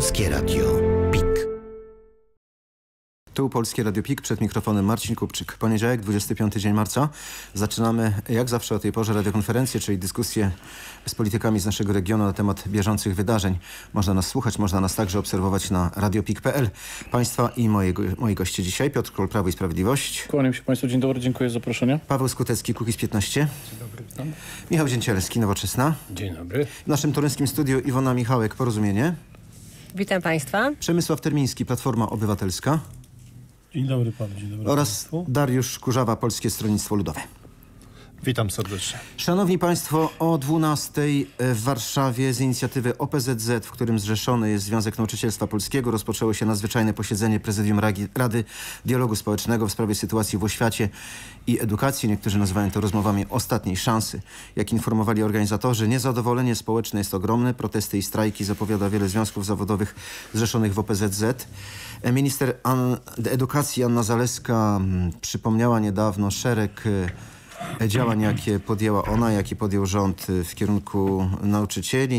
Polskie Radio PIK. Tu Polskie Radio PIK, przed mikrofonem Marcin Kupczyk. Poniedziałek, 25 dzień marca. Zaczynamy jak zawsze o tej porze radiokonferencję, czyli dyskusję z politykami z naszego regionu na temat bieżących wydarzeń. Można nas słuchać, można nas także obserwować na radiopik.pl. Państwa i moi goście dzisiaj: Piotr Król, Prawo i Sprawiedliwość. Kłaniam się Państwu, dzień dobry, dziękuję za zaproszenie. Paweł Skutecki, Kukiz15. Dzień dobry, witam. Michał Dzięciołowski, Nowoczesna. Dzień dobry. W naszym toruńskim studiu Iwona Michałek, Porozumienie. Witam Państwa. Przemysław Termiński, Platforma Obywatelska. Dzień dobry panu, dzień dobry oraz państwu. Dariusz Kurzawa, Polskie Stronnictwo Ludowe. Witam serdecznie. Szanowni Państwo, o 12:00 w Warszawie z inicjatywy OPZZ, w którym zrzeszony jest Związek Nauczycielstwa Polskiego, rozpoczęło się nadzwyczajne posiedzenie Prezydium Rady Dialogu Społecznego w sprawie sytuacji w oświacie i edukacji. Niektórzy nazywają to rozmowami ostatniej szansy. Jak informowali organizatorzy, niezadowolenie społeczne jest ogromne. Protesty i strajki zapowiada wiele związków zawodowych zrzeszonych w OPZZ. Minister Edukacji Anna Zalewska przypomniała niedawno szereg działań, jakie podjęła ona, jakie podjął rząd w kierunku nauczycieli.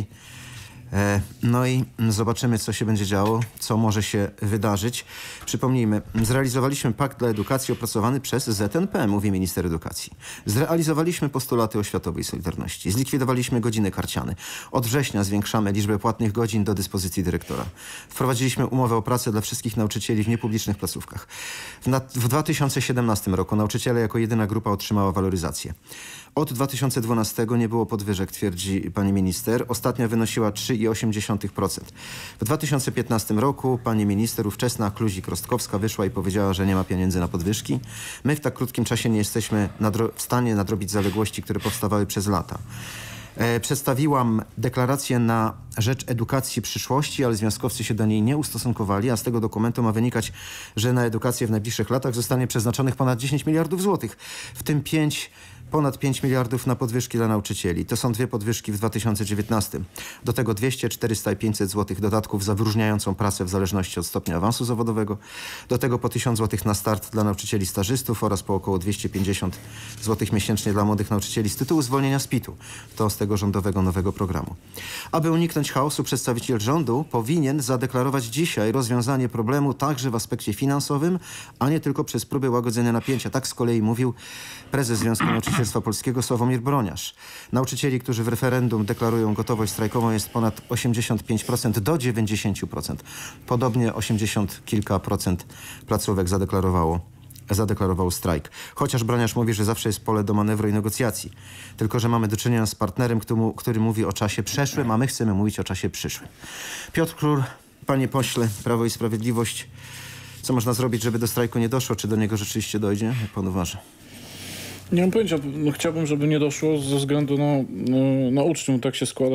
No i zobaczymy, co się będzie działo, co może się wydarzyć. Przypomnijmy, zrealizowaliśmy pakt dla edukacji opracowany przez ZNP, mówi minister edukacji. Zrealizowaliśmy postulaty oświatowej solidarności. Zlikwidowaliśmy godziny karciane. Od września zwiększamy liczbę płatnych godzin do dyspozycji dyrektora. Wprowadziliśmy umowę o pracę dla wszystkich nauczycieli w niepublicznych placówkach. W 2017 roku nauczyciele jako jedyna grupa otrzymała waloryzację. Od 2012 nie było podwyżek, twierdzi pani minister. Ostatnia wynosiła 3,8%. W 2015 roku pani minister ówczesna Kluzik-Rostkowska wyszła i powiedziała, że nie ma pieniędzy na podwyżki. My w tak krótkim czasie nie jesteśmy w stanie nadrobić zaległości, które powstawały przez lata. Przedstawiłam deklarację na rzecz edukacji przyszłości, ale związkowcy się do niej nie ustosunkowali, a z tego dokumentu ma wynikać, że na edukację w najbliższych latach zostanie przeznaczonych ponad 10 miliardów złotych, w tym ponad 5 miliardów na podwyżki dla nauczycieli. To są dwie podwyżki w 2019. Do tego 200, 400 i 500 złotych dodatków za wyróżniającą pracę w zależności od stopnia awansu zawodowego. Do tego po 1000 złotych na start dla nauczycieli stażystów oraz po około 250 złotych miesięcznie dla młodych nauczycieli z tytułu zwolnienia z PIT-u. To z tego rządowego nowego programu. Aby uniknąć chaosu, przedstawiciel rządu powinien zadeklarować dzisiaj rozwiązanie problemu także w aspekcie finansowym, a nie tylko przez próbę łagodzenia napięcia. Tak z kolei mówił prezes Związku Nauczycielstwa Polskiego Sławomir Broniarz. Nauczycieli, którzy w referendum deklarują gotowość strajkową, jest ponad 85% do 90%. Podobnie 80 kilka procent placówek zadeklarowało strajk. Chociaż Broniarz mówi, że zawsze jest pole do manewru i negocjacji. Tylko że mamy do czynienia z partnerem, który mówi o czasie przeszłym, a my chcemy mówić o czasie przyszłym. Piotr Król, panie pośle, Prawo i Sprawiedliwość. Co można zrobić, żeby do strajku nie doszło? Czy do niego rzeczywiście dojdzie? Jak pan uważa? Nie mam pojęcia. Chciałbym, żeby nie doszło ze względu na uczniów. Tak się składa,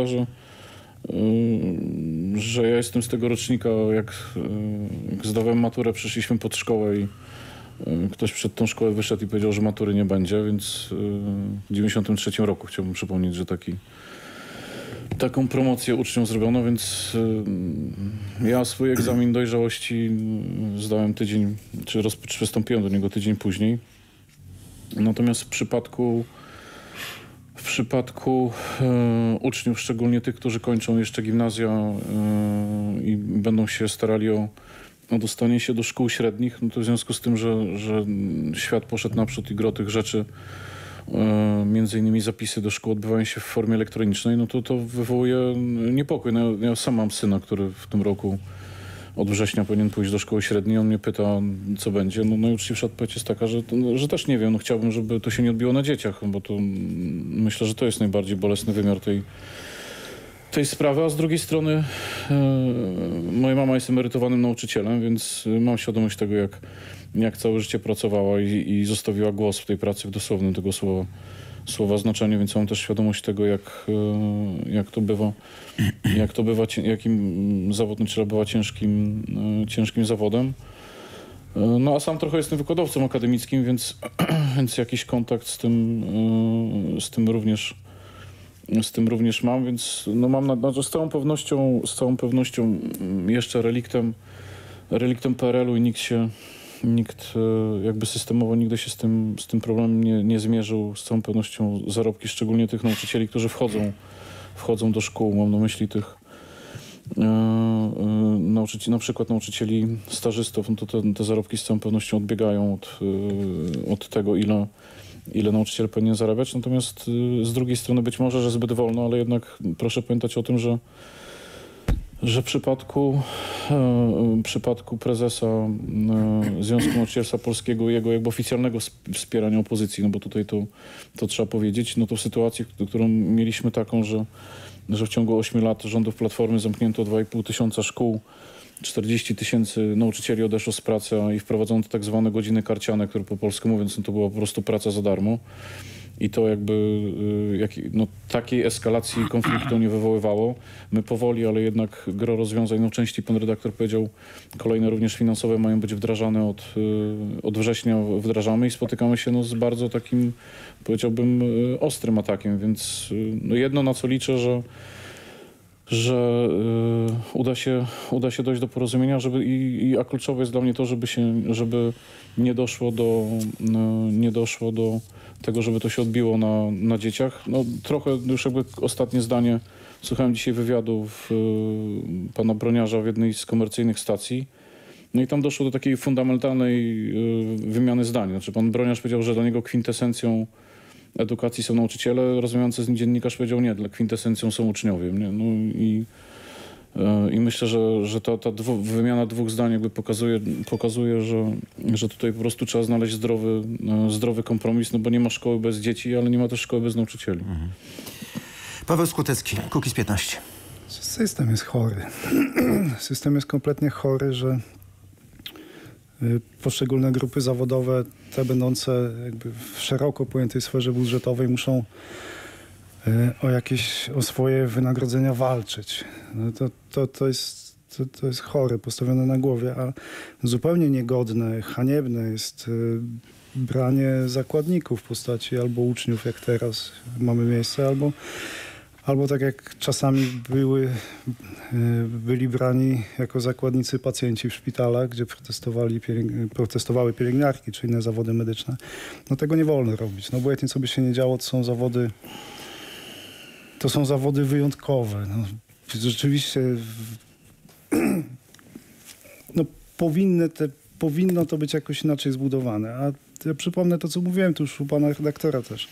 że ja jestem z tego rocznika, jak zdawałem maturę, przyszliśmy pod szkołę i ktoś przed tą szkołę wyszedł i powiedział, że matury nie będzie, więc w 93 roku chciałbym przypomnieć, że taką promocję uczniom zrobiono, więc ja swój egzamin dojrzałości zdałem tydzień, czy przystąpiłem do niego tydzień później. Natomiast w przypadku uczniów, szczególnie tych, którzy kończą jeszcze gimnazja i będą się starali o dostanie się do szkół średnich, no to w związku z tym, że świat poszedł naprzód i gro tych rzeczy, między innymi zapisy do szkół odbywają się w formie elektronicznej, no to wywołuje niepokój. No, ja sam mam syna, który w tym roku od września powinien pójść do szkoły średniej. On mnie pyta, co będzie. No najuczciwsza odpowiedź jest taka, że też nie wiem. No, chciałbym, żeby to się nie odbiło na dzieciach, bo to myślę, że to jest najbardziej bolesny wymiar tej sprawy. A z drugiej strony moja mama jest emerytowanym nauczycielem, więc mam świadomość tego, jak całe życie pracowała i zostawiła głos w tej pracy w dosłownym tego słowa znaczeniu, więc mam też świadomość tego, jak to bywa, jakim zawód nauczyciela bywa ciężkim zawodem. No a sam trochę jestem wykładowcą akademickim, więc jakiś kontakt z tym również mam, więc no mam z całą pewnością jeszcze reliktem PRL-u i nikt jakby systemowo nigdy się z tym problemem nie zmierzył. Z całą pewnością zarobki, szczególnie tych nauczycieli, którzy wchodzą do szkół, mam na myśli tych na przykład nauczycieli stażystów, no to te zarobki z całą pewnością odbiegają od tego, ile nauczyciel powinien zarabiać. Natomiast z drugiej strony być może, że zbyt wolno, ale jednak proszę pamiętać o tym, że w przypadku prezesa Związku Nauczycielstwa Polskiego i jego jakby oficjalnego wspierania opozycji, no bo tutaj to trzeba powiedzieć, no to w sytuacji, którą mieliśmy taką, że w ciągu 8 lat rządów Platformy zamknięto 2,5 tysiąca szkół, 40 000 nauczycieli odeszło z pracy i wprowadzono tak zwane godziny karciane, które po polsku mówiąc, no to była po prostu praca za darmo. I to jakby takiej eskalacji konfliktu nie wywoływało. My powoli, ale jednak gro rozwiązań, no części pan redaktor powiedział, kolejne również finansowe mają być wdrażane od września wdrażamy i spotykamy się z bardzo takim, powiedziałbym, ostrym atakiem, więc jedno na co liczę, że uda się dojść do porozumienia, a kluczowe jest dla mnie to, żeby nie doszło do tego, żeby to się odbiło na dzieciach. No, trochę już jakby ostatnie zdanie. Słuchałem dzisiaj wywiadów pana Broniarza w jednej z komercyjnych stacji. No i tam doszło do takiej fundamentalnej wymiany zdań. Znaczy pan Broniarz powiedział, że dla niego kwintesencją edukacji są nauczyciele. Rozmawiający z nim dziennikarz powiedział nie, dla kwintesencją są uczniowie. Nie? No i myślę, że ta wymiana dwóch zdań jakby pokazuje, że tutaj po prostu trzeba znaleźć zdrowy kompromis, no bo nie ma szkoły bez dzieci, ale nie ma też szkoły bez nauczycieli. Mhm. Paweł Skutecki, Kukiz15. System jest chory. System jest kompletnie chory, że poszczególne grupy zawodowe, te będące jakby w szeroko pojętej sferze budżetowej muszą o swoje wynagrodzenia walczyć. No to jest chore, postawione na głowie, a zupełnie niegodne, haniebne jest branie zakładników w postaci albo uczniów, jak teraz mamy miejsce, albo tak jak czasami byli brani jako zakładnicy pacjenci w szpitalach, gdzie protestowały pielęgniarki czy inne zawody medyczne. No tego nie wolno robić. No obojętnie co by się nie działo, to są zawody wyjątkowe. No, rzeczywiście no, powinno to być jakoś inaczej zbudowane. A ja przypomnę to, co mówiłem tu już u pana redaktora też.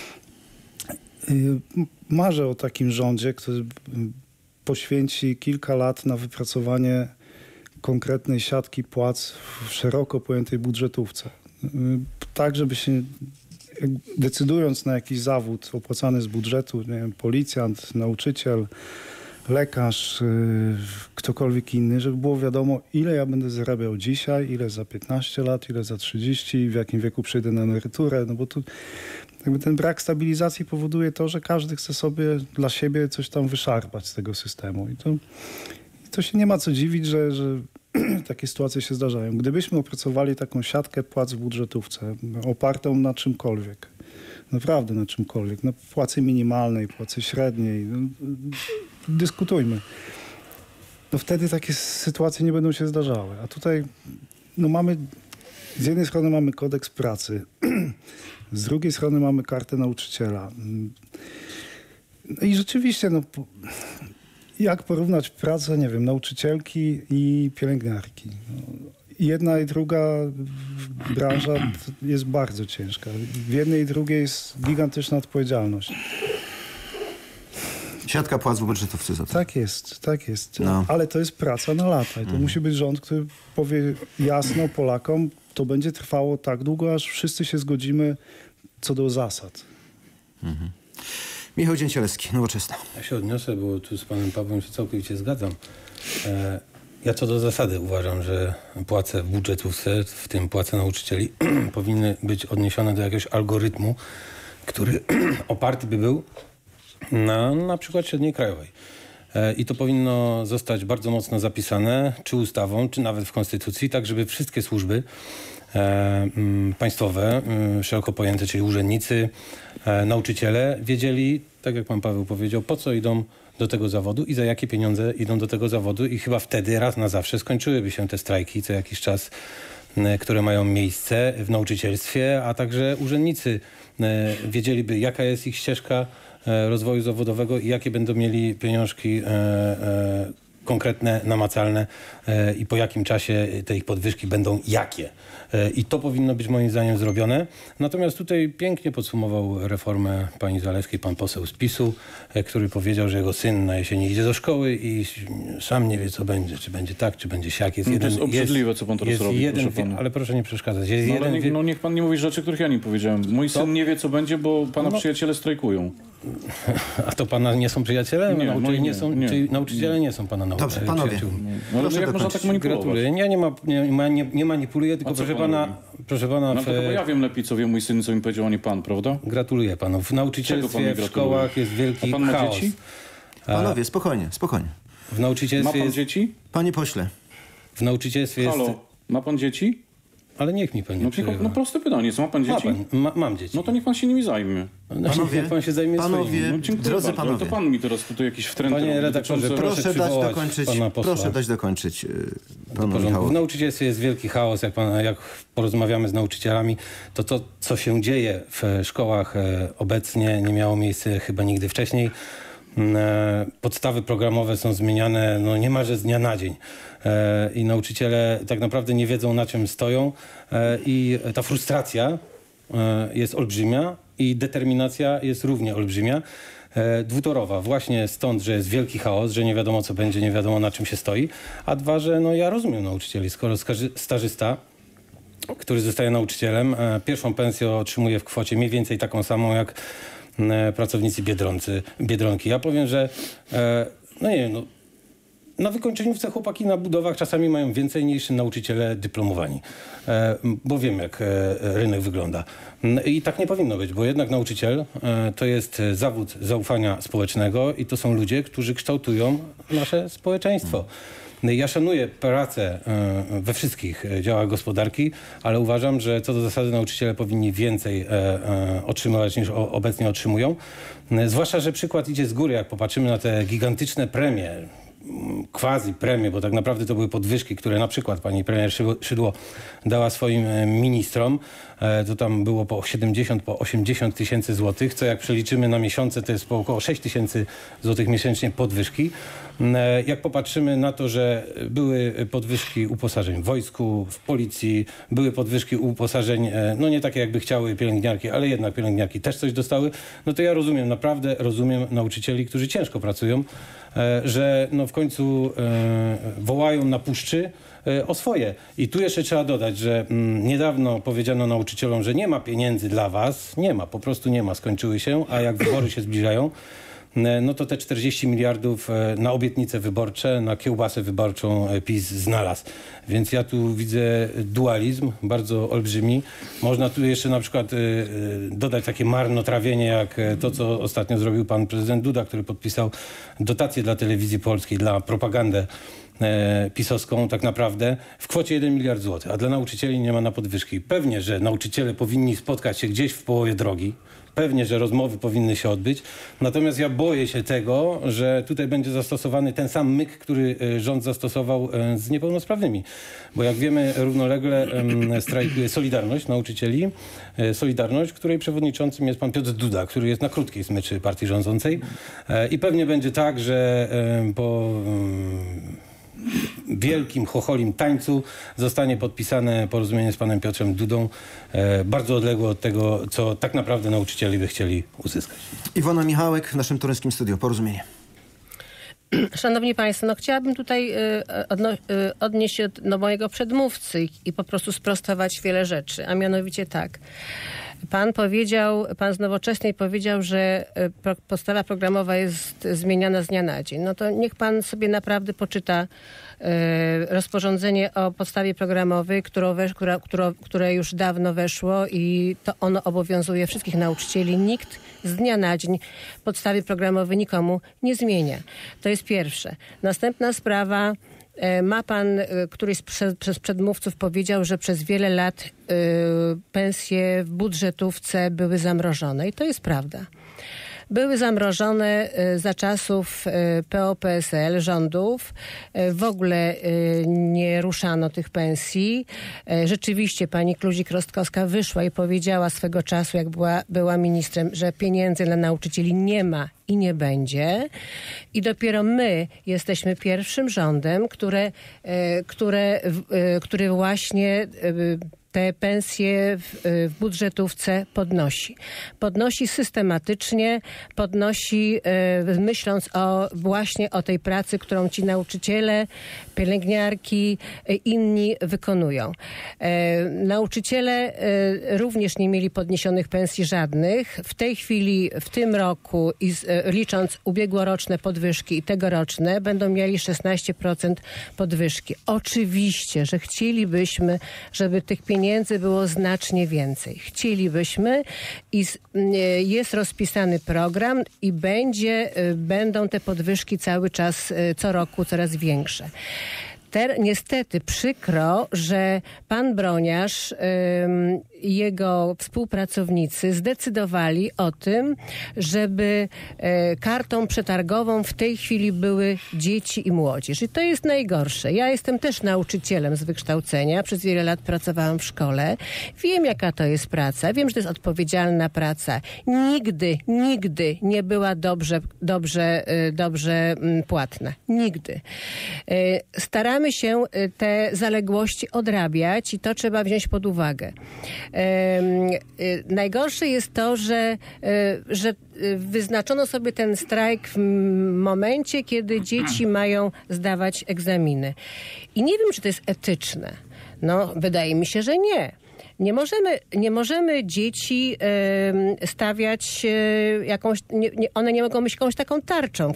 Marzę o takim rządzie, który poświęci kilka lat na wypracowanie konkretnej siatki płac w szeroko pojętej budżetówce. Tak, żeby się decydując na jakiś zawód opłacany z budżetu, nie wiem, policjant, nauczyciel, lekarz, ktokolwiek inny, żeby było wiadomo, ile ja będę zarabiał dzisiaj, ile za 15 lat, ile za 30, w jakim wieku przejdę na emeryturę, no bo tu jakby ten brak stabilizacji powoduje to, że każdy chce sobie dla siebie coś tam wyszarpać z tego systemu. I to się nie ma co dziwić, że takie sytuacje się zdarzają. Gdybyśmy opracowali taką siatkę płac w budżetówce, opartą na czymkolwiek, naprawdę na czymkolwiek, na płacy minimalnej, płacy średniej, no, dyskutujmy. No wtedy takie sytuacje nie będą się zdarzały. A tutaj no z jednej strony mamy kodeks pracy, z drugiej strony mamy kartę nauczyciela. No i rzeczywiście, jak porównać pracę, nie wiem, nauczycielki i pielęgniarki? No, jedna i druga branża jest bardzo ciężka. W jednej i drugiej jest gigantyczna odpowiedzialność. Siatka płac w budżetówce za to. Tak jest. No. Ale to jest praca na lata. I to musi być rząd, który powie jasno Polakom, to będzie trwało tak długo, aż wszyscy się zgodzimy co do zasad. Mhm. Michał Dzięciołowski, Nowoczesna. Ja się odniosę, bo tu z panem Pawłem się całkowicie zgadzam. Ja co do zasady uważam, że płace w budżetówce, w tym płace nauczycieli, powinny być odniesione do jakiegoś algorytmu, który oparty by był na przykład średniej krajowej. I to powinno zostać bardzo mocno zapisane, czy ustawą, czy nawet w konstytucji, tak żeby wszystkie służby państwowe, szeroko pojęte, czyli urzędnicy, nauczyciele wiedzieli, tak jak pan Paweł powiedział, po co idą do tego zawodu i za jakie pieniądze idą do tego zawodu i chyba wtedy raz na zawsze skończyłyby się te strajki co jakiś czas, które mają miejsce w nauczycielstwie, a także urzędnicy wiedzieliby, jaka jest ich ścieżka rozwoju zawodowego i jakie będą mieli pieniążki konkretne, namacalne i po jakim czasie te ich podwyżki będą jakie. I to powinno być moim zdaniem zrobione. Natomiast tutaj pięknie podsumował reformę pani Zalewskiej pan poseł z PiS-u, który powiedział, że jego syn na jesieni idzie do szkoły i sam nie wie, co będzie. Czy będzie tak, czy będzie siak. To jest obrzydliwe, co pan teraz robi, proszę pana. Ale proszę nie przeszkadzać. Niech pan nie mówi rzeczy, których ja nie powiedziałem. Mój syn nie wie, co będzie, bo pana przyjaciele strajkują. A to pana nie są przyjaciele? Czyli nauczyciele nie są pana Dobrze, panowie. Ale jak można tak manipulować? Gratuluję. Nie manipuluję, tylko proszę pana... No to chyba ja wiem lepiej, co wie mój syn, co mi powiedział, a nie pan, prawda? Gratuluję panu. W nauczycielstwie, w szkołach jest wielki chaos. Ma dzieci? Panowie, spokojnie. W nauczycielstwie Ma pan dzieci? Panie pośle. W nauczycielstwie jest... Halo, ma pan dzieci? Ale niech mi pan nie przerywa. No proste pytanie, co ma pan dzieci? Mam dzieci. No to niech pan się nimi zajmie. Niech pan się zajmie swoimi. Drodzy panowie. To pan mi teraz tutaj jakiś wtręt. Panie redaktorze, proszę dać dokończyć panu Michałowi. W nauczycielstwie jest wielki chaos. Jak porozmawiamy z nauczycielami, to co się dzieje w szkołach obecnie nie miało miejsca chyba nigdy wcześniej. Podstawy programowe są zmieniane niemalże z dnia na dzień. I nauczyciele tak naprawdę nie wiedzą, na czym stoją. I ta frustracja jest olbrzymia i determinacja jest równie olbrzymia. Dwutorowa. Właśnie stąd, że jest wielki chaos, że nie wiadomo, co będzie, nie wiadomo, na czym się stoi. A dwa, że ja rozumiem nauczycieli. Skoro stażysta, który zostaje nauczycielem, pierwszą pensję otrzymuje w kwocie mniej więcej taką samą, jak pracownicy Biedronki. Ja powiem, że na wykończeniówce chłopaki na budowach czasami mają więcej niż nauczyciele dyplomowani, bo wiem, jak rynek wygląda. I tak nie powinno być, bo jednak nauczyciel to jest zawód zaufania społecznego i to są ludzie, którzy kształtują nasze społeczeństwo. Ja szanuję pracę we wszystkich działach gospodarki, ale uważam, że co do zasady nauczyciele powinni więcej otrzymywać niż obecnie otrzymują. Zwłaszcza, że przykład idzie z góry, jak popatrzymy na te gigantyczne premie, quasi premie, bo tak naprawdę to były podwyżki, które na przykład pani premier Szydło dała swoim ministrom. To tam było po 70, po 80 tysięcy złotych, co jak przeliczymy na miesiące, to jest po około 6 tysięcy złotych miesięcznie podwyżki. Jak popatrzymy na to, że były podwyżki uposażeń w wojsku, w policji, były podwyżki uposażeń, nie takie jakby chciały pielęgniarki, ale jednak pielęgniarki też coś dostały, to ja rozumiem, naprawdę rozumiem nauczycieli, którzy ciężko pracują, że w końcu wołają na puszczy o swoje. I tu jeszcze trzeba dodać, że niedawno powiedziano nauczycielom, że nie ma pieniędzy dla was. Nie ma, po prostu nie ma, skończyły się, a jak wybory się zbliżają, to te 40 miliardów na obietnice wyborcze, na kiełbasę wyborczą PiS znalazł. Więc ja tu widzę dualizm bardzo olbrzymi. Można tu jeszcze na przykład dodać takie marnotrawienie, jak to, co ostatnio zrobił pan prezydent Duda, który podpisał dotacje dla telewizji polskiej, dla propagandę pisowską tak naprawdę w kwocie 1 miliard złotych, a dla nauczycieli nie ma na podwyżki. Pewnie, że nauczyciele powinni spotkać się gdzieś w połowie drogi. Pewnie, że rozmowy powinny się odbyć. Natomiast ja boję się tego, że tutaj będzie zastosowany ten sam myk, który rząd zastosował z niepełnosprawnymi. Bo jak wiemy, równolegle strajkuje Solidarność nauczycieli. Solidarność, której przewodniczącym jest pan Piotr Duda, który jest na krótkiej smyczy partii rządzącej. I pewnie będzie tak, że po wielkim chocholim tańcu zostanie podpisane porozumienie z panem Piotrem Dudą, bardzo odległe od tego, co tak naprawdę nauczyciele by chcieli uzyskać. Iwona Michałek w naszym toruńskim studiu. Porozumienie. Szanowni Państwo, chciałabym tutaj odnieść się do mojego przedmówcy i po prostu sprostować wiele rzeczy, a mianowicie tak. Pan z Nowoczesnej powiedział, że podstawa programowa jest zmieniana z dnia na dzień. To niech pan sobie naprawdę poczyta rozporządzenie o podstawie programowej, które już dawno weszło i to ono obowiązuje wszystkich nauczycieli. Nikt z dnia na dzień podstawy programowej nikomu nie zmienia. To jest pierwsze. Następna sprawa. Ma pan, któryś przez przedmówców powiedział, że przez wiele lat pensje w budżetówce były zamrożone i to jest prawda. były zamrożone za czasów PO-PSL rządów. W ogóle nie ruszano tych pensji. Rzeczywiście pani Kluzik-Rostkowska wyszła i powiedziała swego czasu, jak była ministrem, że pieniędzy dla nauczycieli nie ma i nie będzie. I dopiero my jesteśmy pierwszym rządem, który właśnie te pensje w budżetówce podnosi systematycznie, myśląc właśnie o tej pracy, którą ci nauczyciele, pielęgniarki, inni wykonują. Nauczyciele również nie mieli podniesionych pensji żadnych. W tej chwili, w tym roku, licząc ubiegłoroczne podwyżki i tegoroczne, będą mieli 16% podwyżki. Oczywiście, że chcielibyśmy, żeby tych pieniędzy było znacznie więcej. Chcielibyśmy i jest rozpisany program i będą te podwyżki cały czas, co roku coraz większe. Niestety przykro, że pan Broniarz i jego współpracownicy zdecydowali o tym, żeby kartą przetargową w tej chwili były dzieci i młodzież. I to jest najgorsze. Ja jestem też nauczycielem z wykształcenia. Przez wiele lat pracowałam w szkole. Wiem, jaka to jest praca. Wiem, że to jest odpowiedzialna praca. Nigdy nie była dobrze płatna. Nigdy. Staramy się te zaległości odrabiać i to trzeba wziąć pod uwagę. Najgorsze jest to, że wyznaczono sobie ten strajk w momencie, kiedy dzieci mają zdawać egzaminy. I nie wiem, czy to jest etyczne. No, wydaje mi się, że nie. Nie możemy dzieci stawiać jakąś... one nie mogą być jakąś taką tarczą,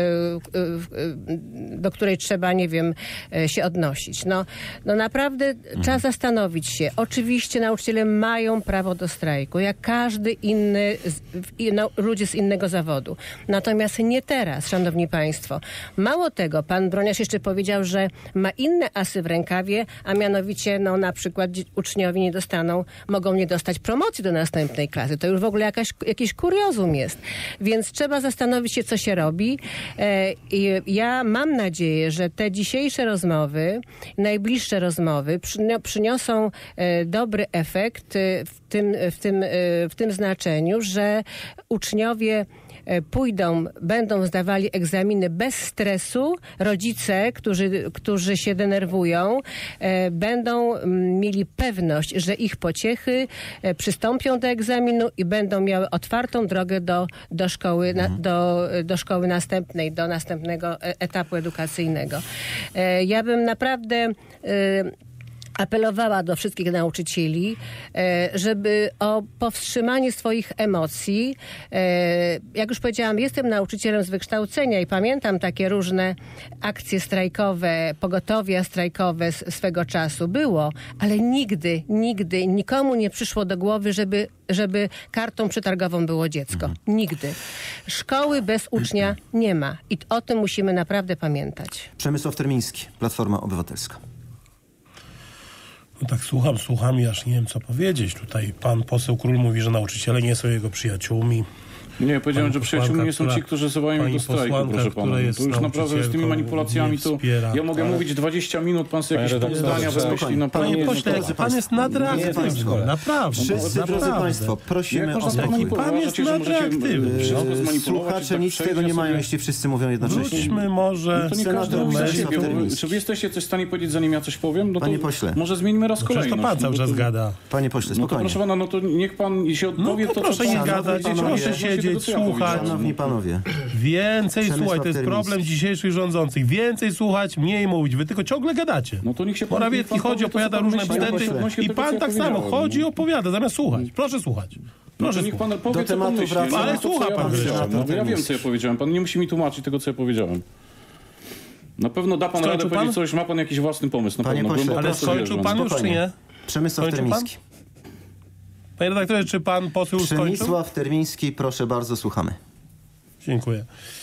do której trzeba, nie wiem, się odnosić. No naprawdę trzeba zastanowić się. Oczywiście nauczyciele mają prawo do strajku, jak każdy inny, ludzie z innego zawodu. Natomiast nie teraz, szanowni państwo. Mało tego, pan Broniarz jeszcze powiedział, że ma inne asy w rękawie, a mianowicie, na przykład uczniowie mogą nie dostać promocji do następnej klasy. To już w ogóle jakiś kuriozum jest. Więc trzeba zastanowić się, co się robi. Ja mam nadzieję, że te dzisiejsze rozmowy, najbliższe rozmowy przyniosą dobry efekt w tym znaczeniu, że uczniowie będą zdawali egzaminy bez stresu. Rodzice, którzy się denerwują, będą mieli pewność, że ich pociechy przystąpią do egzaminu i będą miały otwartą drogę do szkoły następnej, do następnego etapu edukacyjnego. Ja bym naprawdę apelowała do wszystkich nauczycieli, żeby o powstrzymanie swoich emocji. Jak już powiedziałam, jestem nauczycielem z wykształcenia i pamiętam takie różne akcje strajkowe, pogotowia strajkowe swego czasu. Było, ale nigdy nikomu nie przyszło do głowy, żeby kartą przetargową było dziecko. Nigdy. Szkoły bez ucznia nie ma. I o tym musimy naprawdę pamiętać. Przemysław Termiński, Platforma Obywatelska. No tak słucham i aż nie wiem, co powiedzieć. Tutaj pan poseł Król mówi, że nauczyciele nie są jego przyjaciółmi. Nie, powiedziałem, że przyjaciółmi nie są ci, którzy wzywają mnie do strajku, proszę pana. To już naprawdę z tymi manipulacjami to ja mogę mówić 20 minut, pan sobie jakieś tam zdania wymyśli. Panie pośle, pan jest nadreaktywny. Naprawdę. Wszyscy, drodzy państwo, prosimy o spokój. Pan jest nadreaktywny. Słuchacze nic z tego nie mają, jeśli wszyscy mówią jednocześnie. Wróćmy może... To nie każdy mówi za siebie. Czy wy jesteście coś w stanie powiedzieć, zanim ja coś powiem? No to panie pośle. może zmienimy raz kolejność. To pan cały czas gada. Panie pośle, spokojnie. Proszę pana, to niech pan się odpowie. No to proszę nie gadać, proszę siedzieć, słuchać. Szanowni panowie. Więcej słuchać, to jest problem dzisiejszych rządzących. Więcej słuchać, mniej mówić. Wy tylko ciągle gadacie. No to niech się pan... Morawiecki chodzi, opowiada różne bzdety i pan tak samo chodzi i opowiada, zamiast słuchać. Proszę słuchać. Proszę niech pan powie, do tematu wraca. Ale słucha pan. Ja wiem, co ja powiedziałem. Pan nie musi mi tłumaczyć tego, co ja powiedziałem. Na pewno da pan radę powiedzieć coś, ma pan jakiś własny pomysł. Panie pośle, ale skończył pan już, czy nie? Przemysław Termiński. Panie redaktorze, czy pan poseł już skończył? Przemysław Termiński, proszę bardzo, słuchamy. Dziękuję.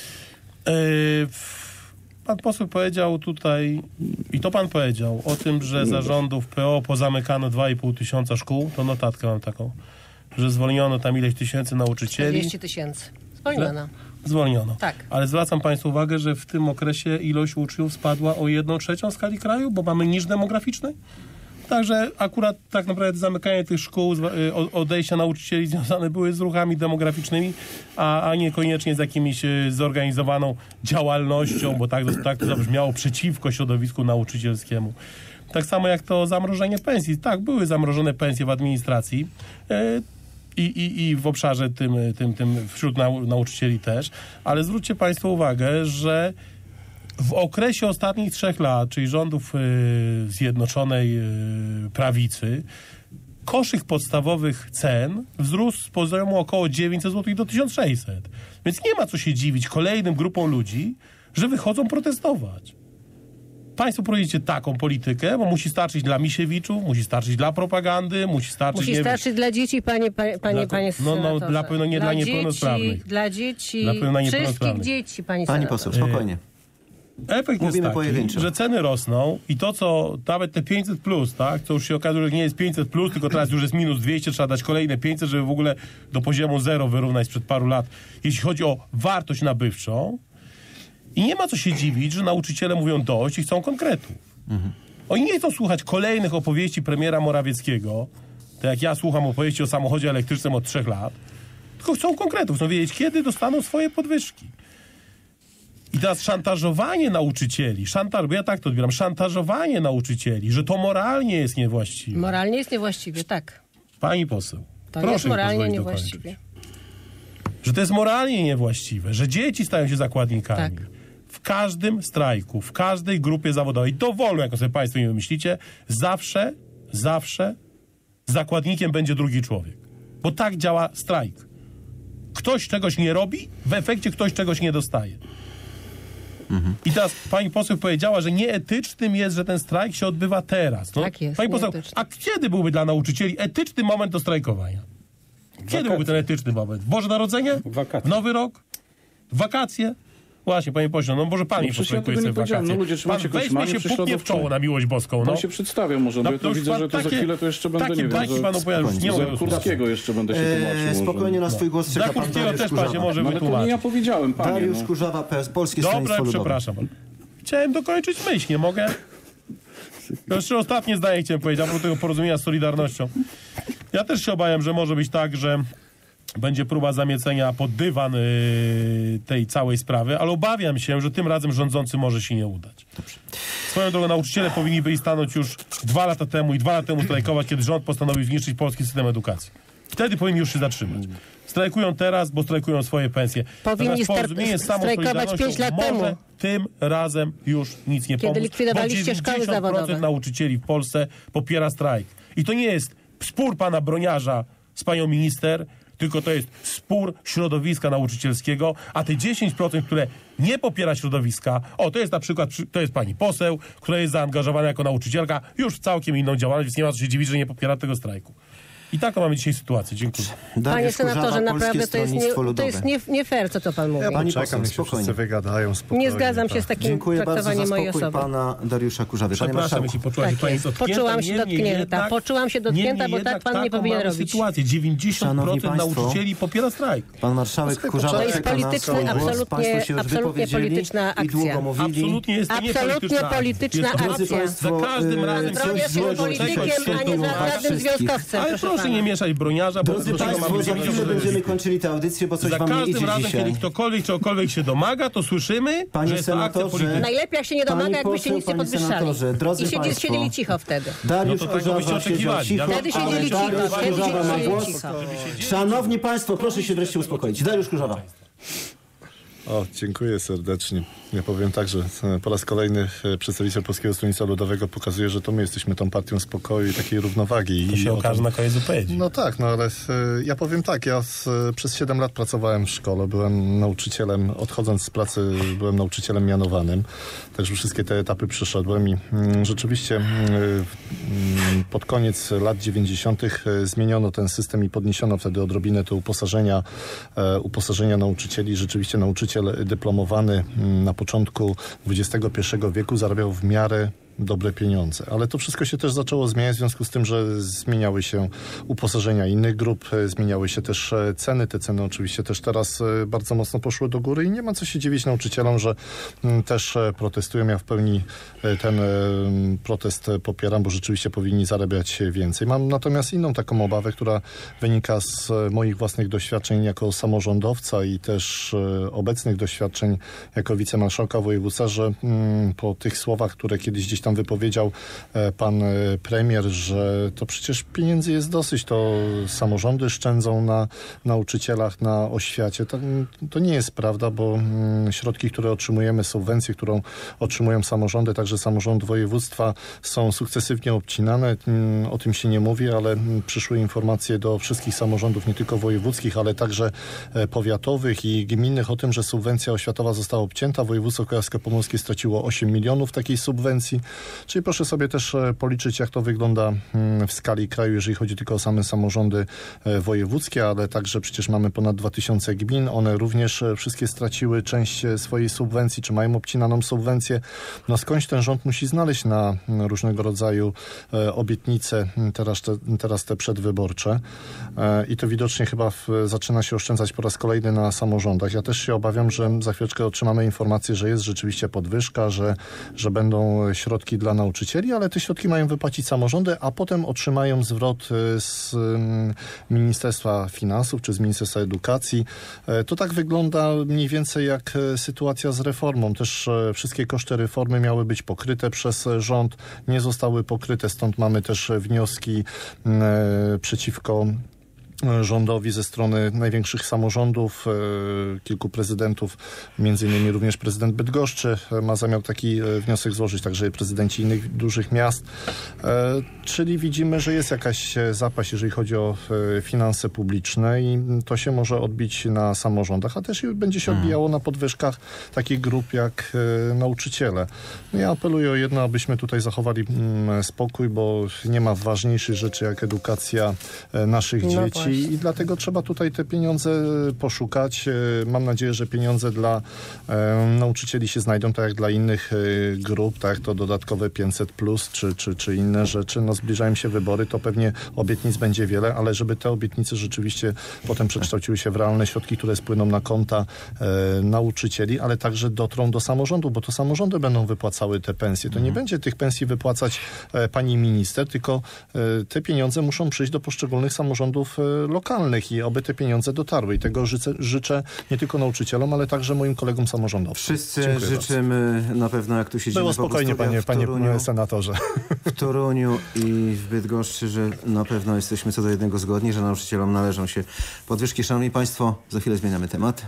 Pan poseł powiedział tutaj, i to pan powiedział, o tym, że za rządów PO pozamykano 2,5 tysiąca szkół, to notatkę mam taką, że zwolniono tam ileś tysięcy nauczycieli. 40 000. Zwolniono. Tak. Ale zwracam Państwu uwagę, że w tym okresie ilość uczniów spadła o 1/3 w skali kraju, bo mamy niż demograficzny. Także akurat tak naprawdę zamykanie tych szkół, odejścia nauczycieli związane były z ruchami demograficznymi, a niekoniecznie z jakimiś zorganizowaną działalnością, bo tak to zabrzmiało, przeciwko środowisku nauczycielskiemu. Tak samo jak to zamrożenie pensji. Tak, były zamrożone pensje w administracji i w obszarze tym wśród nauczycieli też, ale zwróćcie Państwo uwagę, że w okresie ostatnich 3 lat, czyli rządów Zjednoczonej Prawicy, koszyk podstawowych cen wzrósł z poziomu około 900 zł do 1600. Więc nie ma co się dziwić kolejnym grupom ludzi, że wychodzą protestować. Państwo prowadzicie taką politykę, bo musi starczyć dla Misiewiczów, musi starczyć dla propagandy, musi starczyć dla dzieci, panie senatorze. Dla pewno nie dla niepełnosprawnych. Dla dzieci, dla pewno wszystkich niepełnosprawnych. dzieci, pani poseł, spokojnie. Efekt Mówimy jest taki, pojedynczo. że ceny rosną i to, co nawet te 500 plus, tak, to już się okazuje, że nie jest 500 plus, tylko teraz już jest minus 200, trzeba dać kolejne 500, żeby w ogóle do poziomu 0 wyrównać sprzed paru lat, jeśli chodzi o wartość nabywczą. I nie ma co się dziwić, że nauczyciele mówią dość i chcą konkretów. Oni nie chcą słuchać kolejnych opowieści premiera Morawieckiego, tak jak ja słucham opowieści o samochodzie elektrycznym od 3 lat, tylko chcą konkretów, chcą wiedzieć, kiedy dostaną swoje podwyżki. I teraz szantażowanie nauczycieli, bo ja tak to odbieram, szantażowanie nauczycieli, że to moralnie jest niewłaściwe. Moralnie jest niewłaściwie, tak. Pani poseł, To proszę jest mi moralnie pozwolić niewłaściwie. dokończyć. Że to jest moralnie niewłaściwe, że dzieci stają się zakładnikami. Tak. W każdym strajku, w każdej grupie zawodowej, dowolną, jak sobie Państwo nie wymyślicie, zawsze zakładnikiem będzie drugi człowiek. Bo tak działa strajk. Ktoś czegoś nie robi, w efekcie ktoś czegoś nie dostaje. I teraz pani poseł powiedziała, że nieetycznym jest, że ten strajk się odbywa teraz. No, Tak jest, pani poseł, nieetyczny. a kiedy byłby dla nauczycieli etyczny moment do strajkowania? Kiedy byłby ten etyczny moment? Boże Narodzenie? Wakacje. Nowy rok? Wakacje? Właśnie, panie pośle, no może pan mi przecież ja postrajkuje tego nie sobie w powiedziałem. wakacje. No ludzie, trzymacie Pan weźmie koszmanie się, puknie w prześladowcze. czoło na miłość boską. Pan się przedstawia może, bo ja to już widzę, pan że to za takie- chwilę to jeszcze będę, takie nie wiem, bajki za- panu opowiadam, już nie za mogę Kurskiego jeszcze będę się tłumaczył. może. Spokojnie na swój głos czeka Za pan Kurskiego Dariusz też pan się Kurzawa. może No, ale to nie wytłumaczyć. ja powiedziałem, panie. Dariusz No. Kurzawa, Polskie Dobra, Stronnictwo Ludowe. przepraszam. Chciałem dokończyć myśl, nie mogę? To jeszcze ostatnie zdanie chciałem powiedzieć, a propos tego porozumienia z Solidarnością. Ja też się obawiam, że może być tak, że będzie próba zamiecenia pod dywan tej całej sprawy, ale obawiam się, że tym razem rządzący może się nie udać. Swoją drogą nauczyciele powinni byli stanąć już 2 lata temu i 2 lata temu strajkować, kiedy rząd postanowił zniszczyć polski system edukacji. Wtedy powinni już się zatrzymać. Strajkują teraz, bo strajkują swoje pensje. Powinni Natomiast porozumienie z samą strajkować Solidarnością 5 lat może temu. tym razem już nic nie Kiedy pomóc, likwidowaliście bo szkoły 90% zawodowe. nauczycieli w Polsce popiera strajk. I to nie jest spór pana Broniarza z panią minister, tylko to jest spór środowiska nauczycielskiego, a te 10%, które nie popiera środowiska, to jest na przykład, to jest pani poseł, która jest zaangażowana jako nauczycielka już w całkiem inną działalność, więc nie ma co się dziwić, że nie popiera tego strajku. I taką mamy dzisiaj sytuację. Dziękuję. Panie Dariusz Kurzawa, senatorze, Polskie naprawdę Stronnictwo to jest Ludowe. nie fair, co to pan mówi. Pani Czekam, poseł, niech się spokojnie. wszyscy wygadają spokojnie. Nie zgadzam się z takim Dziękuję bardzo za traktowaniem mojej spokój osoby. pana Dariusza Kurzawy. Panie Przepraszam, marszałku. jeśli poczuła się Tak pani jest. dotknięta. Poczułam się Niemniej dotknięta. jednak- Poczułam się dotknięta, niemniej bo tak jednak pan nie taką powinien mamy robić. sytuację. 90% Szanowni państwo, nauczycieli popiera strajk. Pan marszałek Kurzawa To jest czeka na polityczny, swój głos. absolutnie- Państwo się już absolutnie wypowiedzieli polityczna i długo akcja. mówili. Absolutnie jest to nie Absolutnie polityczna Jest to Drodzy akcja. państwo, Za każdym razem coś Broniarz jest złego politykiem, czeka a nie was żadnym wszystkich. związkowcem, Ale proszę proszę pana. nie mieszać broniarza, bo Drodzy do czego państwo, mamy za chwilę wiedzieć, będziemy kończyli tę audycję, bo coś Za wam nie każdym idzie razem, dzisiaj. kiedy ktokolwiek czegokolwiek się domaga, to słyszymy, Panie że jest to akcja senatorze, polityczna. Najlepiej jak się nie Pani domaga, jakby się poseł, nic nie panie podwyższali. senatorze, drodzy I państwo. siedzieli cicho wtedy. Dariusz No to tego byście Kurzawa siedział oczekiwali. cicho, Wtedy ale siedzieli cicho, Dariusz wtedy Kurzawa ma siedzieli głos. cicho. Szanowni państwo, proszę się wreszcie uspokoić. Dariusz Kurzawa. Dziękuję serdecznie. Ja powiem tak, że po raz kolejny przedstawiciel Polskiego Stronnictwa Ludowego pokazuje, że to my jesteśmy tą partią spokoju i takiej równowagi. To się okaże na koniec wypowiedzi. No tak, no ale ja powiem tak, przez 7 lat pracowałem w szkole, byłem nauczycielem, odchodząc z pracy byłem nauczycielem mianowanym, także wszystkie te etapy przeszedłem i rzeczywiście pod koniec lat 90. zmieniono ten system i podniesiono wtedy odrobinę te uposażenia nauczycieli. Rzeczywiście nauczyciel dyplomowany na początku XXI wieku zarabiał w miarę dobre pieniądze. Ale to wszystko się też zaczęło zmieniać w związku z tym, że zmieniały się uposażenia innych grup, zmieniały się też ceny. Te ceny oczywiście też teraz bardzo mocno poszły do góry i nie ma co się dziwić nauczycielom, że też protestują. Ja w pełni ten protest popieram, bo rzeczywiście powinni zarabiać więcej. Mam natomiast inną taką obawę, która wynika z moich własnych doświadczeń jako samorządowca i też obecnych doświadczeń jako wicemarszałka województwa, że po tych słowach, które kiedyś gdzieś tam wypowiedział pan premier, że to przecież pieniędzy jest dosyć, to samorządy szczędzą na nauczycielach, na oświacie. To nie jest prawda, bo środki, które otrzymujemy, subwencje, którą otrzymują samorządy, także samorząd województwa, są sukcesywnie obcinane. O tym się nie mówi, ale przyszły informacje do wszystkich samorządów, nie tylko wojewódzkich, ale także powiatowych i gminnych o tym, że subwencja oświatowa została obcięta. Województwo kujawsko-pomorskie straciło 8 milionów takiej subwencji. Czyli proszę sobie też policzyć, jak to wygląda w skali kraju, jeżeli chodzi tylko o same samorządy wojewódzkie, ale także przecież mamy ponad 2000 gmin. One również wszystkie straciły część swojej subwencji, czy mają obcinaną subwencję. No skądś ten rząd musi znaleźć na różnego rodzaju obietnice, teraz te przedwyborcze. I to widocznie chyba zaczyna się oszczędzać po raz kolejny na samorządach. Ja też się obawiam, że za chwileczkę otrzymamy informację, że jest rzeczywiście podwyżka, że będą środki dla nauczycieli, ale te środki mają wypłacić samorządy, a potem otrzymają zwrot z Ministerstwa Finansów czy z Ministerstwa Edukacji. To tak wygląda mniej więcej jak sytuacja z reformą. Też wszystkie koszty reformy miały być pokryte przez rząd, nie zostały pokryte, stąd mamy też wnioski przeciwko rządowi ze strony największych samorządów, kilku prezydentów, między innymi również prezydent Bydgoszczy ma zamiar taki wniosek złożyć, także prezydenci innych dużych miast. Czyli widzimy, że jest jakaś zapaść, jeżeli chodzi o finanse publiczne i to się może odbić na samorządach, a też będzie się odbijało na podwyżkach takich grup jak nauczyciele. Ja apeluję o jedno, abyśmy tutaj zachowali spokój, bo nie ma ważniejszych rzeczy jak edukacja naszych dzieci. I dlatego trzeba tutaj te pieniądze poszukać. Mam nadzieję, że pieniądze dla nauczycieli się znajdą, tak jak dla innych grup, tak jak to dodatkowe 500+, czy inne rzeczy. No zbliżają się wybory, to pewnie obietnic będzie wiele, ale żeby te obietnice rzeczywiście potem przekształciły się w realne środki, które spłyną na konta nauczycieli, ale także dotrą do samorządu, bo to samorządy będą wypłacały te pensje. To nie będzie tych pensji wypłacać pani minister, tylko te pieniądze muszą przyjść do poszczególnych samorządów lokalnych i oby te pieniądze dotarły. I tego życzę nie tylko nauczycielom, ale także moim kolegom samorządowcom. Wszyscy życzymy na pewno, jak tu siedzimy. Było spokojnie, panie senatorze. W Toruniu i w Bydgoszczy, że na pewno jesteśmy co do jednego zgodni, że nauczycielom należą się podwyżki. Szanowni Państwo, za chwilę zmieniamy temat.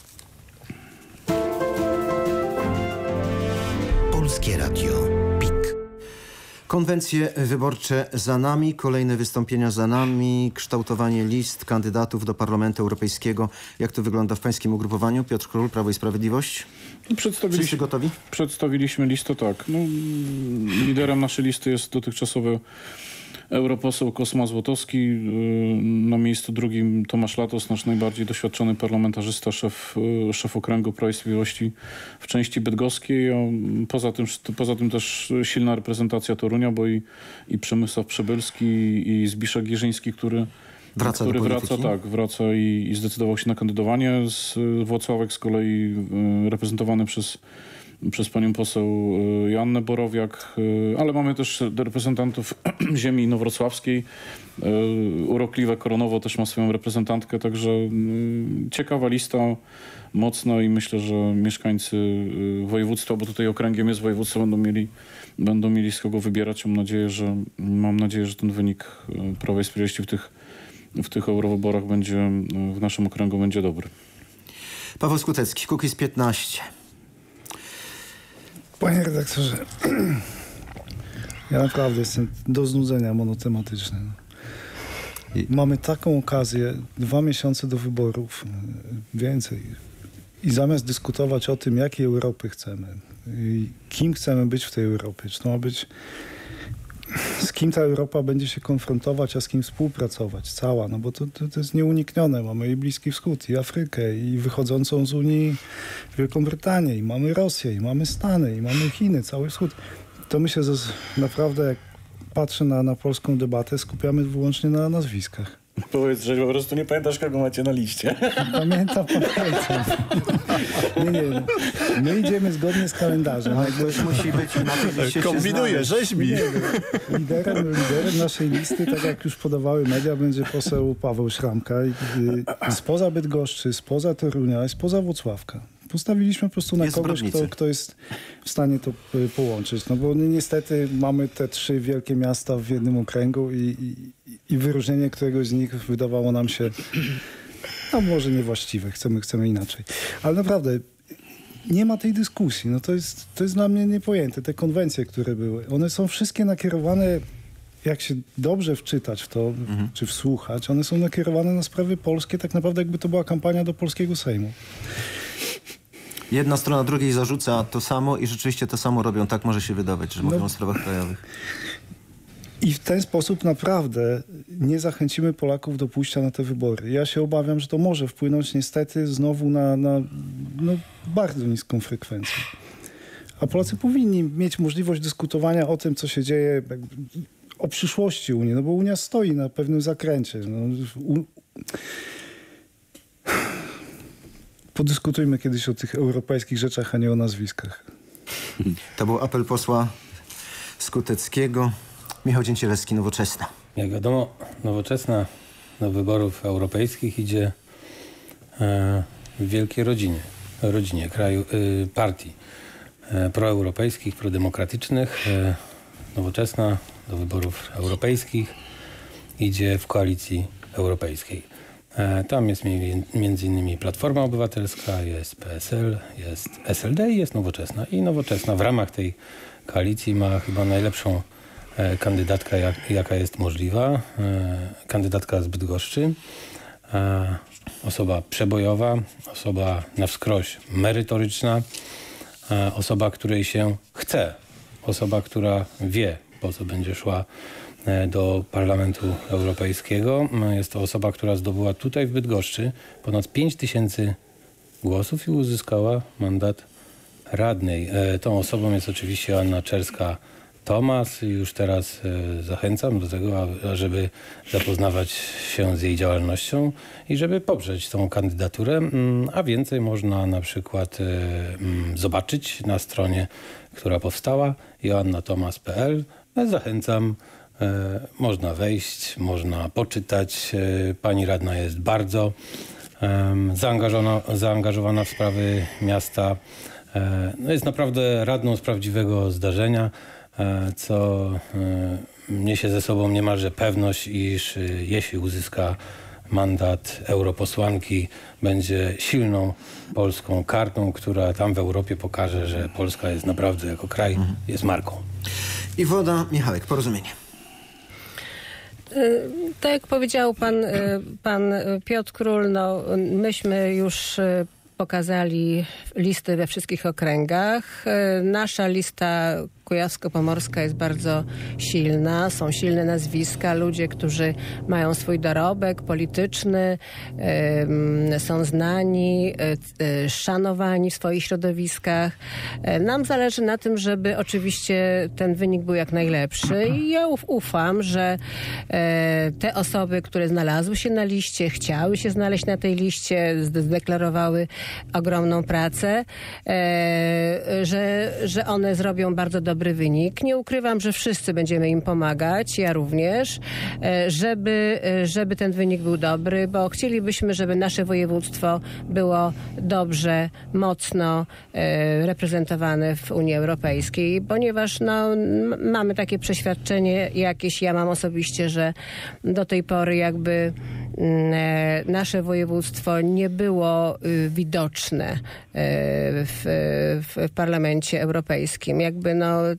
Polskie Radio. Konwencje wyborcze za nami, kolejne wystąpienia za nami, kształtowanie list kandydatów do Parlamentu Europejskiego. Jak to wygląda w pańskim ugrupowaniu? Piotr Król, Prawo i Sprawiedliwość? Wszyscy gotowi? Przedstawiliśmy listę, tak. No, liderem naszej listy jest dotychczasowy europoseł Kosma Złotowski. Na miejscu drugim Tomasz Latos, nasz najbardziej doświadczony parlamentarzysta, szef okręgu Prawa i Sprawiedliwości w części bydgoskiej. Poza tym też silna reprezentacja Torunia, bo i Przemysław Przebylski, i Zbiszek Gierzyński, który wraca i zdecydował się na kandydowanie. Włocławek z kolei reprezentowany przez panią poseł Joannę Borowiak, ale mamy też reprezentantów ziemi inowrocławskiej. Urokliwe Koronowo też ma swoją reprezentantkę, także ciekawa lista, mocna i myślę, że mieszkańcy województwa, bo tutaj okręgiem jest województwo, będą mieli z kogo wybierać. Mam nadzieję, że ten wynik Prawa i Sprawiedliwości w tych eurowyborach w naszym okręgu będzie dobry. Paweł Skutecki, Kukiz 15. Panie redaktorze, ja naprawdę jestem do znudzenia monotematyczny. Mamy taką okazję, 2 miesiące do wyborów, więcej. I zamiast dyskutować o tym, jakiej Europy chcemy, kim chcemy być w tej Europie, czy to ma być, z kim ta Europa będzie się konfrontować, a z kim współpracować, cała, no bo to jest nieuniknione. Mamy i Bliski Wschód, i Afrykę, i wychodzącą z Unii Wielką Brytanię, i mamy Rosję, i mamy Stany, i mamy Chiny, cały Wschód. to my się naprawdę, jak patrzę na polską debatę, skupiamy wyłącznie na nazwiskach. Powiedz, że po prostu nie pamiętasz, kogo macie na liście. Pamiętam. Nie. My idziemy zgodnie z kalendarzem. Ale ktoś musi być na tej liście. Kombinuje, rzeźbi. Liderem naszej listy, tak jak już podawały media, będzie poseł Paweł Szramka. Spoza Bydgoszczy, spoza Torunia, spoza Włocławka. Postawiliśmy po prostu na kogoś, kto jest w stanie to połączyć. No bo niestety mamy te 3 wielkie miasta w jednym okręgu i wyróżnienie któregoś z nich wydawało nam się no może niewłaściwe, chcemy inaczej. Ale naprawdę nie ma tej dyskusji. No to jest dla mnie niepojęte. Te konwencje, które były, one są wszystkie nakierowane, jak się dobrze wczytać w to, czy wsłuchać, one są nakierowane na sprawy polskie, tak naprawdę jakby to była kampania do polskiego Sejmu. Jedna strona drugiej zarzuca to samo i rzeczywiście to samo robią. Tak może się wydawać, że mówią o sprawach krajowych. I w ten sposób naprawdę nie zachęcimy Polaków do pójścia na te wybory. Ja się obawiam, że to może wpłynąć niestety znowu na bardzo niską frekwencję. A Polacy powinni mieć możliwość dyskutowania o tym, co się dzieje, o przyszłości Unii, no bo Unia stoi na pewnym zakręcie. Podyskutujmy kiedyś o tych europejskich rzeczach, a nie o nazwiskach. To był apel posła Skuteckiego. Michał Dzięcielecki, Nowoczesna. Jak wiadomo, Nowoczesna do wyborów europejskich idzie w wielkiej rodzinie kraju, partii proeuropejskich, prodemokratycznych. Nowoczesna do wyborów europejskich idzie w koalicji europejskiej. Tam jest między innymi Platforma Obywatelska, jest PSL, jest SLD i jest Nowoczesna. I Nowoczesna w ramach tej koalicji ma chyba najlepszą kandydatkę, jaka jest możliwa. Kandydatka z Bydgoszczy. Osoba przebojowa, osoba na wskroś merytoryczna, osoba, której się chce, osoba, która wie, po co będzie szła do Parlamentu Europejskiego. Jest to osoba, która zdobyła tutaj w Bydgoszczy ponad 5000 głosów i uzyskała mandat radnej. Tą osobą jest oczywiście Anna Czerska-Tomas. Już teraz zachęcam do tego, żeby zapoznawać się z jej działalnością i żeby poprzeć tą kandydaturę. A więcej można na przykład zobaczyć na stronie, która powstała, joannatomas.pl. Zachęcam. Można wejść, można poczytać. Pani radna jest bardzo zaangażowana w sprawy miasta. Jest naprawdę radną z prawdziwego zdarzenia, co niesie ze sobą niemalże pewność, iż jeśli uzyska mandat europosłanki, będzie silną polską kartą, która tam w Europie pokaże, że Polska jest naprawdę jako kraj, jest marką. Iwona Michałek, Porozumienie. Tak jak powiedział pan Piotr Król, no, myśmy już pokazali listy we wszystkich okręgach. Nasza lista kujawsko-pomorska jest bardzo silna. Są silne nazwiska, ludzie, którzy mają swój dorobek polityczny, są znani, szanowani w swoich środowiskach. Nam zależy na tym, żeby oczywiście ten wynik był jak najlepszy i ja ufam, że te osoby, które znalazły się na liście, chciały się znaleźć na tej liście, zdeklarowały ogromną pracę, że one zrobią bardzo dobry wynik. Nie ukrywam, że wszyscy będziemy im pomagać, ja również, żeby ten wynik był dobry, bo chcielibyśmy, żeby nasze województwo było dobrze, mocno reprezentowane w Unii Europejskiej, ponieważ mamy takie przeświadczenie jakieś, ja mam osobiście, że do tej pory jakby nasze województwo nie było widoczne w Parlamencie Europejskim. Jakby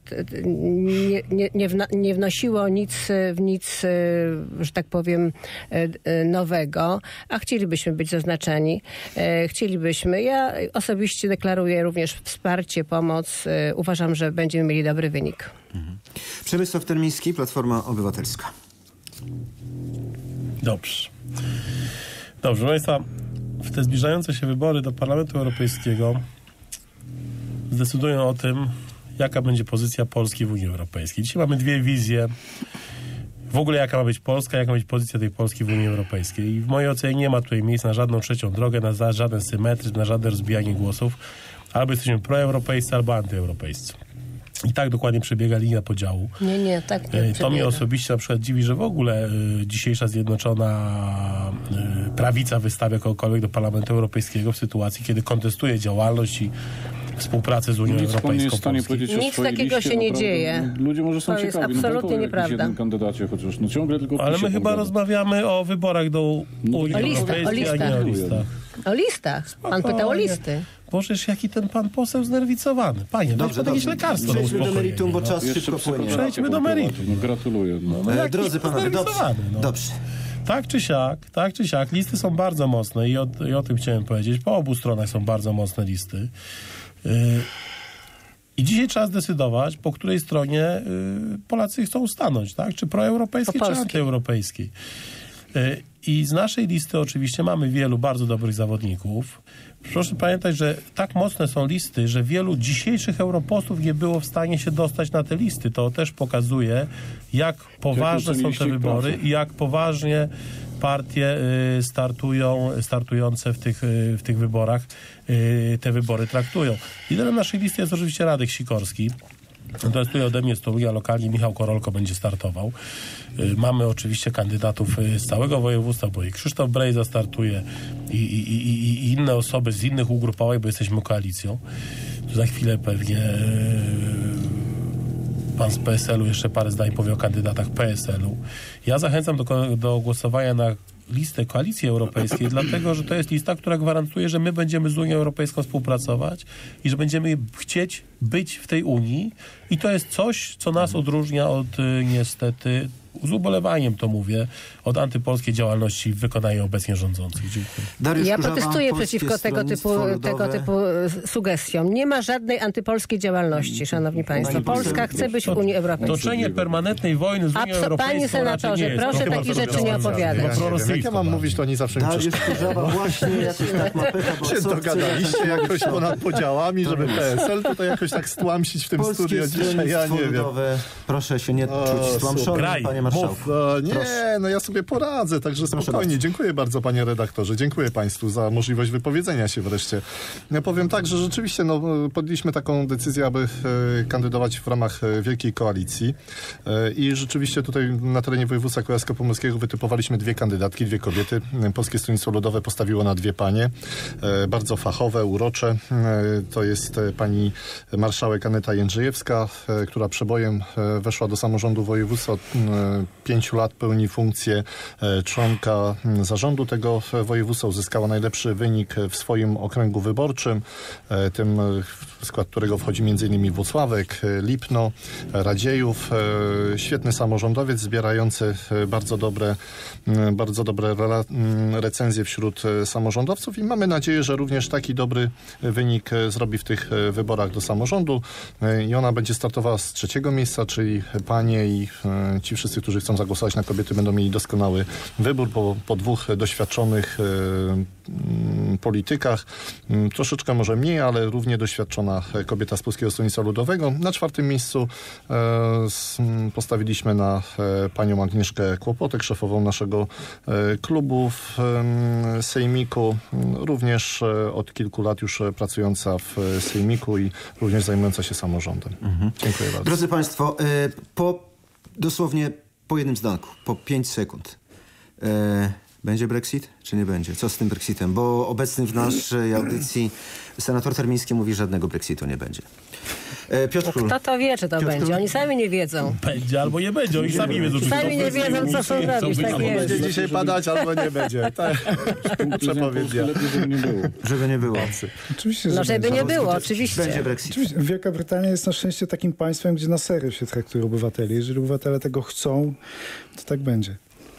nie wnosiło nic, że tak powiem, nowego, a chcielibyśmy być zaznaczeni. Ja osobiście deklaruję również wsparcie, pomoc. Uważam, że będziemy mieli dobry wynik. Przemysław Termiński, Platforma Obywatelska. Dobrze. Proszę Państwa, w te zbliżające się wybory do Parlamentu Europejskiego zdecydują o tym, jaka będzie pozycja Polski w Unii Europejskiej. Dzisiaj mamy dwie wizje. W ogóle jaka ma być Polska, jaka ma być pozycja tej Polski w Unii Europejskiej. I w mojej ocenie nie ma tutaj miejsca na żadną trzecią drogę, na żaden symetryzm, na żadne rozbijanie głosów. Albo jesteśmy proeuropejscy, albo antyeuropejscy. I tak dokładnie przebiega linia podziału. Nie, tak nie To przebiega. mnie osobiście na przykład dziwi, że w ogóle dzisiejsza Zjednoczona Prawica wystawia kogokolwiek do Parlamentu Europejskiego w sytuacji, kiedy kontestuje działalność i współpracę z Unią Nic pan nie Europejską. jest w stanie Polski. powiedzieć o Nic swojej takiego liście, się nie naprawdę. dzieje. Ludzie może są To jest ciekawi. absolutnie No to nieprawda. jednym kandydacie chociaż. No ciągle tylko Ale PiS-ie my chyba powiada. rozmawiamy o wyborach do Unii O listach, Europejskiej, o a nie o listach. listach. O listach. Pan pytał o listy. Bożeż, jaki ten pan poseł znerwicowany. Panie, weź pan jakieś lekarstwo na Przejdźmy do uspokojenie. meritum, bo czas Jeszcze szybko płynie. psychoterapię Przejdźmy do pan meritum. prowadzi. No, gratuluję. No. No, jakiś Drodzy panowie, znerwicowany, no. dobrze. Tak czy siak, listy są bardzo mocne i o tym chciałem powiedzieć. Po obu stronach są bardzo mocne listy. I dzisiaj trzeba zdecydować, po której stronie Polacy chcą stanąć, tak? Czy proeuropejskiej, Po czy polskiej. antyeuropejskiej. I z naszej listy oczywiście mamy wielu bardzo dobrych zawodników. Proszę pamiętać, że tak mocne są listy, że wielu dzisiejszych europosłów nie było w stanie się dostać na te listy. To też pokazuje, jak poważne są te oceniliście ich wybory pracę? i jak poważnie partie startujące w tych wyborach te wybory traktują. Liderem naszej listy jest oczywiście Radek Sikorski. To jest tutaj ode mnie z Torunia, lokalnie Michał Korolko będzie startował. Mamy oczywiście kandydatów z całego województwa, bo i Krzysztof Brejza startuje i inne osoby z innych ugrupowań, bo jesteśmy koalicją. Tu za chwilę pewnie pan z PSL-u jeszcze parę zdań powie o kandydatach PSL-u. Ja zachęcam do głosowania na listę Koalicji Europejskiej, dlatego, że to jest lista, która gwarantuje, że my będziemy z Unią Europejską współpracować i że będziemy chcieć być w tej Unii i to jest coś, co nas odróżnia od niestety, z ubolewaniem to mówię, od antypolskiej działalności w wykonaniu obecnie rządzących. Dziękuję. Dariusz Ja Kurzawa, protestuję Polskie przeciwko Stronnictwo tego Ludowe. typu sugestiom. Nie ma żadnej antypolskiej działalności, szanowni państwo. Polska chce być w Unii Europejskiej. Toczenie permanentnej wojny z Unią Europejską Panie raczej nie senatorze, jest. proszę To takich chyba rzeczy nie to opowiadać. Ja nie wiem, jak ja mam mówić, to oni zawsze mi Dariusz przeszkadzają. Kurzawa właśnie jakoś tak ma pecha, bo Się co chce dogadaliście jakoś ponad podziałami, żeby PSL tutaj jakoś tak stłamsić w tym Polskie studiu dzisiaj, ja Stronnictwo nie wiem. Ludowe. Proszę się nie czuć stłamszonym, Graj, panie mów. marszałku. Nie, Proszę. no ja sobie poradzę, także Proszę spokojnie. bardzo. Dziękuję bardzo, panie redaktorze. Dziękuję państwu za możliwość wypowiedzenia się wreszcie. Ja powiem tak, że rzeczywiście podjęliśmy taką decyzję, aby kandydować w ramach Wielkiej Koalicji i rzeczywiście tutaj na terenie województwa kujawsko-pomorskiego wytypowaliśmy dwie kandydatki, dwie kobiety. Polskie Stronnictwo Ludowe postawiło na dwie panie, bardzo fachowe, urocze. To jest pani marszałek Aneta Jędrzejewska, która przebojem weszła do samorządu województwa. Od 5 lat pełni funkcję członka zarządu tego województwa. Uzyskała najlepszy wynik w swoim okręgu wyborczym, tym w skład którego wchodzi m.in. Włocławek, Lipno, Radziejów. Świetny samorządowiec zbierający bardzo dobre recenzje wśród samorządowców i mamy nadzieję, że również taki dobry wynik zrobi w tych wyborach do samorządu i ona będzie startowała z 3. miejsca, czyli panie i ci wszyscy, którzy chcą zagłosować na kobiety, będą mieli doskonały wybór po dwóch doświadczonych politykach. Troszeczkę może mniej, ale równie doświadczona kobieta z Polskiego Stronnictwa Ludowego. Na 4. miejscu postawiliśmy na panią Agnieszkę Kłopotek, szefową naszego klubu w Sejmiku. Również od kilku lat już pracująca w Sejmiku i również zajmująca się samorządem. Dziękuję bardzo. Drodzy państwo, dosłownie po jednym zdanku, po 5 sekund. Będzie Brexit, czy nie będzie? Co z tym Brexitem? Bo obecny w naszej audycji senator Termiński mówi, że żadnego Brexitu nie będzie. Piotr Król. Kto to wie, czy to będzie? Oni sami nie wiedzą. Będzie albo nie będzie, oni sami wiedzą. czy Sami są nie w wiedzą, co Unii, chcą robić, być tak albo jest. Będzie dzisiaj padać, albo nie będzie. Tak. Przepowiednia. Lepiej, żeby nie było. Żeby nie było. Oczywiście, że No żeby będzie. nie było, oczywiście. Będzie Brexit. Oczywiście. Wielka Brytania jest na szczęście takim państwem, gdzie na serio się traktuje obywateli. Jeżeli obywatele tego chcą, to tak będzie.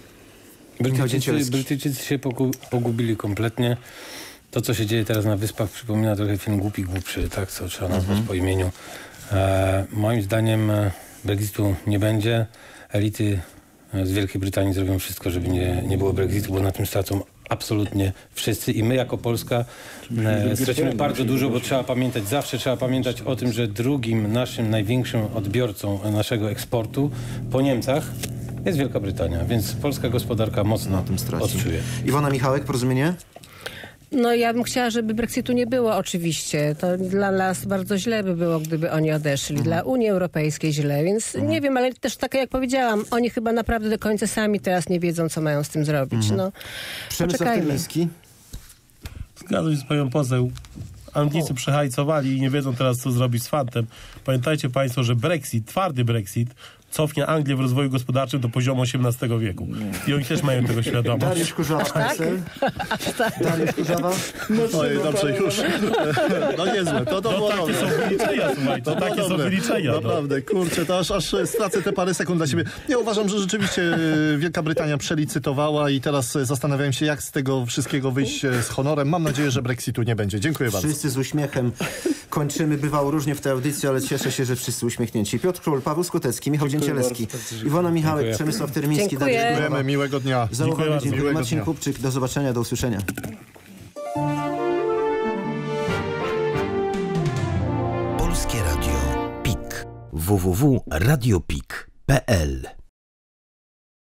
Brytyjczycy się pogubili kompletnie. To, co się dzieje teraz na Wyspach, przypomina trochę film Głupi Głupszy, tak, co trzeba nazwać po imieniu. Moim zdaniem Brexitu nie będzie. Elity z Wielkiej Brytanii zrobią wszystko, żeby nie było Brexitu, bo na tym stracą absolutnie wszyscy i my jako Polska stracimy bardzo dużo, bo zawsze trzeba pamiętać o tym, że drugim naszym największym odbiorcą naszego eksportu po Niemcach jest Wielka Brytania, więc polska gospodarka mocno na tym straci. odczuje. Iwona Michałek, Porozumienie? No ja bym chciała, żeby Brexitu nie było oczywiście. To dla nas bardzo źle by było, gdyby oni odeszli. Dla Unii Europejskiej źle, więc nie wiem, ale też tak jak powiedziałam, oni chyba naprawdę do końca sami teraz nie wiedzą, co mają z tym zrobić. No, Przemysław Terliński. Zgadzam się z panią poseł. Anglicy przehajcowali i nie wiedzą teraz, co zrobić z fantem. Pamiętajcie państwo, że Brexit, twardy Brexit, cofnie Anglię w rozwoju gospodarczym do poziomu XVIII wieku. I oni też mają tego świadomość. Dariusz Kurzawa, Dariusz Kurzawa? Oj, dobrze, już. No niezłe, to było takie są wyliczenia, słuchajcie. To takie są wyliczenia. Naprawdę, kurczę, to aż stracę te parę sekund dla siebie. Ja uważam, że rzeczywiście Wielka Brytania przelicytowała i teraz zastanawiam się, jak z tego wszystkiego wyjść z honorem. Mam nadzieję, że Brexitu nie będzie. Dziękuję bardzo. Wszyscy z uśmiechem kończymy. Bywało różnie w tej audycji, ale cieszę się, że wszyscy uśmiechnięci. Piotr Król, Paweł Skutecki, Michał Dzięcielecki, Iwona Michałek, Przemysław Termiński, Dariusz Kurzawa. Dziękujemy, miłego dnia. Dziękuję. Marcin Kupczyk, do zobaczenia, do usłyszenia. Polskie Radio PIK. www.radiopik.pl